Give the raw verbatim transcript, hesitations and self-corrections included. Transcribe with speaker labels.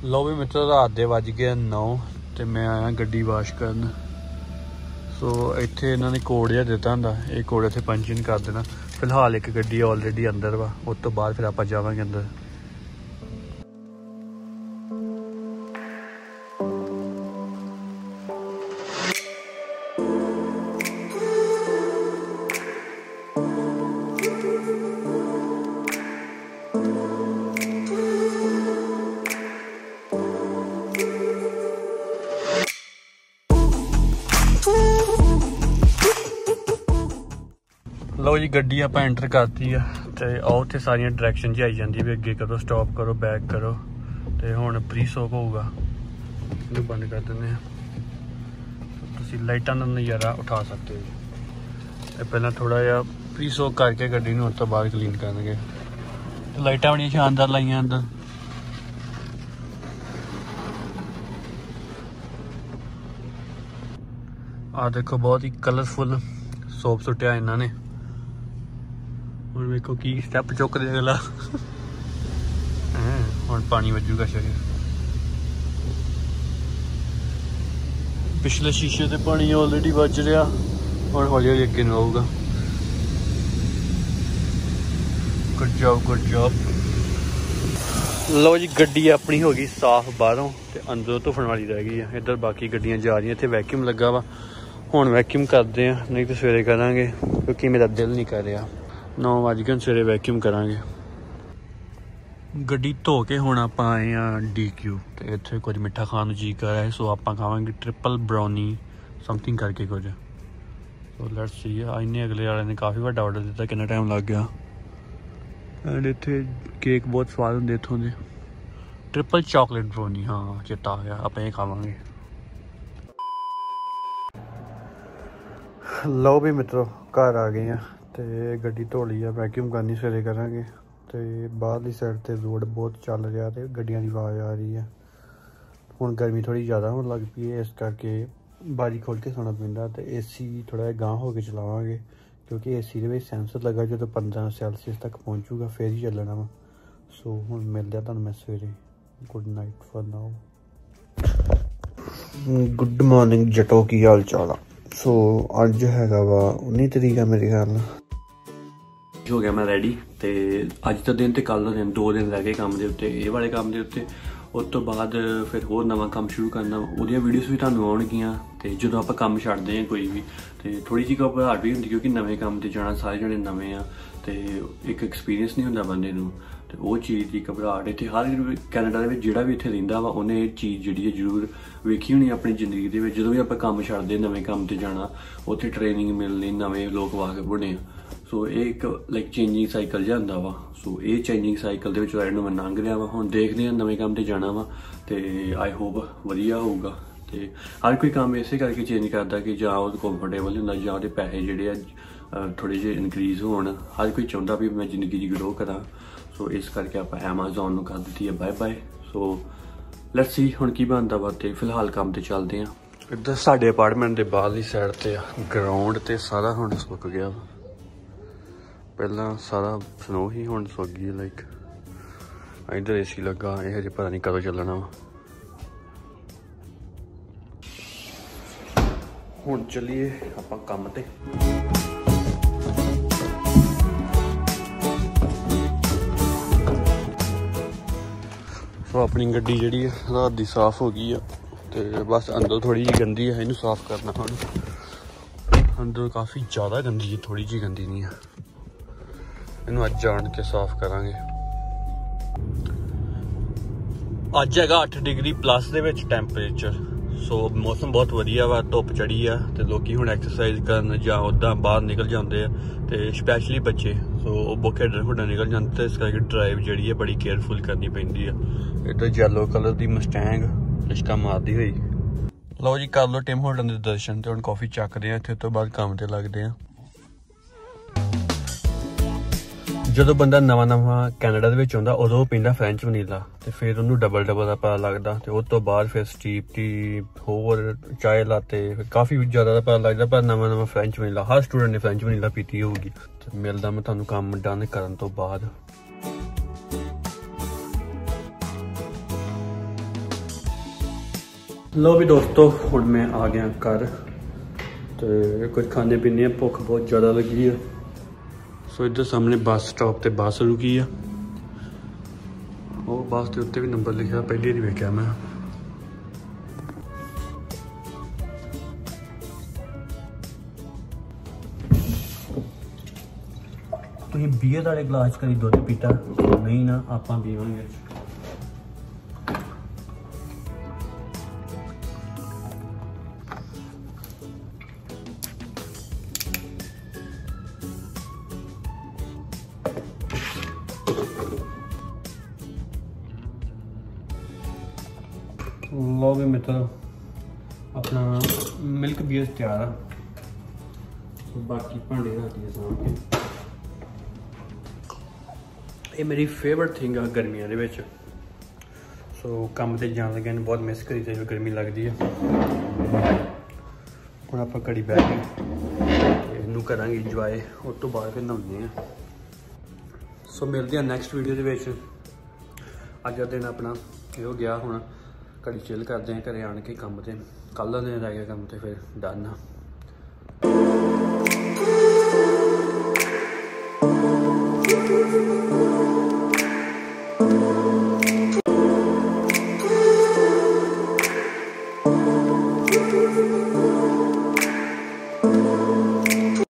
Speaker 1: लो भी मित्रों रात के वज गए नौ तो मैं आया गड्डी वाश करन। सो इत्थे इन्होंने कोड जिहा दिता हुंदा, ये कोड इत्थे पंच इन कर देना। फिलहाल एक गड्डी ऑलरेडी अंदर वा, उस तो बाद फिर आपां जावांगे अंदर। लो जी गड्डी आप एंटर करती है तो आओ इतने सारिया डायरैक्शन जी आई जाती भी अगे करो, स्टॉप करो, बैक करो। तो हुण प्री सोक होगा, इन्हूं बंद कर दें। तुसीं लाइटां दा नज़ारा उठा सकते हो। तो पहला थोड़ा जिहा प्री सोक करके गड्डी नूं उस तो बाद क्लीन करनगे। तो लाइटां बड़ियां शानदार लाइयां अंदर। आ देखो बहुत ही कलरफुल सोप सुटिया इन्होंने। हुण वेखो की स्टैप चुकदे अगला। हुण पानी वजूगा शरीर। पिछले शीशे ते पानी ऑलरेडी वज रहा, हुण हौली हौली अगे नूं आऊगा। Good job good job. लो जी गड्डी अपनी हो गई साफ बाहरों, तो अंदरों धुफन वाली रह गई है। इधर बाकी गड्डियां जा रही, इत्थे वैक्यूम लगा वा। हुण वैक्यूम करते हैं, नहीं तो सवेरे करांगे क्योंकि मेरा दिल नहीं कर रहा। नौ बज गए, सवेरे वैक्यूम करांगे। गड्डी धो के हुण आपां आए हैं डी क्यू, तो इत्थे कुछ मिठा खाण नूं जी कर रहा है। सो आपां खावांगे ट्रिपल ब्राउनी समथिंग करके कुछ। So let's see. इन्ने अगले वाले ने काफ़ी वड्डा ऑर्डर दिता, कितना टाइम लग गया। एंड इत्थे केक बहुत स्वाद होंदे इत्थों दे। ट्रिपल चॉकलेट ब्राउनी, हाँ चेता आ गया, आपां ये खावांगे। लो भी मित्रों घर आ गए हैं, तो गड्डी धो ली है, वैक्यूम करनी सवेरे करांगे। तो बाहरली साइड ते रोड बहुत चल रहा, तो गड्डियां की आवाज़ आ रही है। हुण गर्मी थोड़ी ज़्यादा होने लग पई है, इस करके बारी खोल के सोना पैंदा। तो ए सी थोड़ा जिहा गांह हो के चलावांगे, क्योंकि ए सी दे विच सेंसर लगा, जो पंद्रह सैल्सियस तक पहुँचूगा फिर ही चलना वा। सो हुण मिलदे आ तुहानूं मैं सवेरे। Good night for now. Good morning जटो, की हाल चाल आ? सो अज हैगा वा उन्नी तरीक है मेरे ख्याल हो गया मैं रेडी। तो अज का दिन तो कल का दिन, दो दिन रह गए काम के उत्ते, ये वाले काम के उत्ते। उस तो बाद फिर होर नवा काम शुरू करना, उहदियां वीडियोस भी तुहानूं आउणगियां। तो जो आपां काम छड्डदे हैं कोई भी, तो थोड़ी जी घबराहट भी हुंदी, क्योंकि नवें काम ते जाना, सारे जने नवें आ, तो एक एक्सपीरियंस नहीं हुंदा बंदे नूं। तो वो चीज़ की घबराहट इत्थे हर कैनेडा दे विच जिहड़ा भी इत्थे रहिंदा वा, उन्हें ये चीज़ जिहड़ी है जरूर वेखी होनी अपनी जिंदगी दे विच। जदों भी आपां काम छड्डदे नवें काम ते जाना, उत्थे ट्रेनिंग मिलनी, नवें लोग वाकफ होने। सो ये एक लाइक चेंजिंग साइकिल जिहा हुंदा वा। सो ये चेंजिंग साइकिल दे विच राइड नूं मैं लंघ रिहा वा। हुण देखदे हां नवें काम ते जाना वा, तो आई होप वधिया होऊगा। तो हर कोई काम इसे करके चेंज करदा कि जां ओह कंफर्टेबल हुंदा, जां ओहदे पैसे जिहड़े आ थोड़े जे इनक्रीज होण। हर कोई चाहुंदा भी मैं जिंदगी च ग्रो करां। सो इस करके आप एमेजोन नूं कर दित्ती है bye bye. So let's see हुण की बनदा वा। ते फिलहाल काम ते चलदे हैं। इधर साडे अपार्टमेंट दे बाहरली साइड ते ग्राउंड ते सारा हुण सुक गया। पहला सारा स्नो ही, हुण सुक गई। लाइक इधर ए सी लगा, ये हजे पता नहीं कदों चलना वा। हुण चलिए आपां काम ते। सो अपनी गड्डी जी रात की साफ हो गई है, तो बस अंदर थोड़ी जी गंदी है, इनू साफ करना। हम अंदर काफ़ी ज़्यादा गंदी है, थोड़ी जी गंदी नहीं है। इनू अज जान के साफ करांगे। अज हैगा अठ डिग्री प्लस दे विच टैंपरेचर। सो मौसम बहुत वधिया वा, धुप चढ़ी है, तो लोग हुण एक्सरसाइज करन जां उदां बाहर निकल जाते हैं, तो स्पैशली बच्चे। सो बुक खेडन खुडन निकल जाते, तो इस करके ड्राइव जी है बड़ी केयरफुल करनी पैंदी है। इधर येलो कलर की मस्टैंग लिशका मारती हुई। लो जी कर लो टिम होर्टन के दर्शन, तो हुण कॉफी चकते हैं इत्थे, तो बाद काम ते लगते हैं। जो बंदा नवा नवा कैनेडा दे विच आउंदा, उदों पींदा फ्रेंच वनीला, तो फिर उन्होंने डबल डबल का पता लगता। तो उस तो बाद फिर स्टीप टी, होर चाय लाते, फिर काफ़ी ज़्यादा पता लगता। पर नवा नवा फ्रेंच वनीला, हर स्टूडेंट ने फ्रेंच वनीला पीती होगी। तो मिलदा मैं तुहानूं काम डन करन तो बाद। लो भी दोस्तों हुण मैं आ गया घर तो कुछ खाने पीने भुख बहुत ज़्यादा लगी है। सो इधर सामने बस स्टॉप पर बस रुकी है। वो बस के उत्ते भी नंबर लिखा पहली बार वेख्या मैं। तुसीं बीयर वाले गिलास करी दुध पीता नहीं ना, आपां पीवांगे। लो भी मित्र अपना मिल्क बीयर तैयार है। बाकी भांडे रखती है सामने। ये मेरी फेवरेट थिंग है गर्मियों के विच। सो काम से जान लगे बहुत मिस करी जो गर्मी लगती है। हम आप घड़ी बह के इनू करा इंजॉय, उस तो बाद फिर नहाने। सो मिलते हैं नैक्सट वीडियो के। अज का दिन अपना यो गया हूँ, घड़ी चिल करते हैं घरे आन के काम से। कल का दिन रह गया काम से फिर डन। Thank you.